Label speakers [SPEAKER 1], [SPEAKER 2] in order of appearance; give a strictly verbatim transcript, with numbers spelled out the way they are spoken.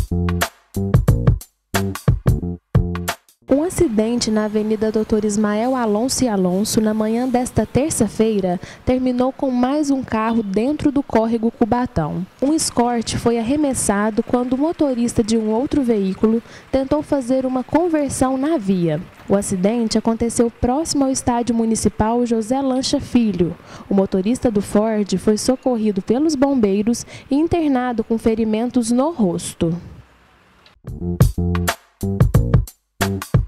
[SPEAKER 1] Um acidente na Avenida doutor Ismael Alonso e Alonso, na manhã desta terça-feira, terminou com mais um carro dentro do córrego Cubatão. Um Escort foi arremessado quando o motorista de um outro veículo tentou fazer uma conversão na via. O acidente aconteceu próximo ao estádio municipal José Lancha Filho. O motorista do Ford foi socorrido pelos bombeiros e internado com ferimentos no rosto.